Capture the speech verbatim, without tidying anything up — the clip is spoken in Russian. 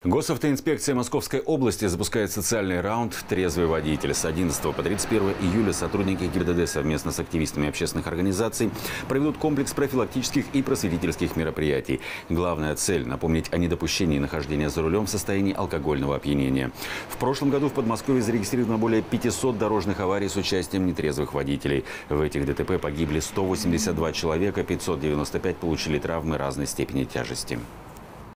Госавтоинспекция Московской области запускает социальный раунд «Трезвый водитель». С одиннадцатого по тридцать первое июля сотрудники ГИБДД совместно с активистами общественных организаций проведут комплекс профилактических и просветительских мероприятий. Главная цель – напомнить о недопущении нахождения за рулем в состоянии алкогольного опьянения. В прошлом году в Подмосковье зарегистрировано более пятисот дорожных аварий с участием нетрезвых водителей. В этих ДТП погибли сто восемьдесят два человека, пятьсот девяносто пять получили травмы разной степени тяжести.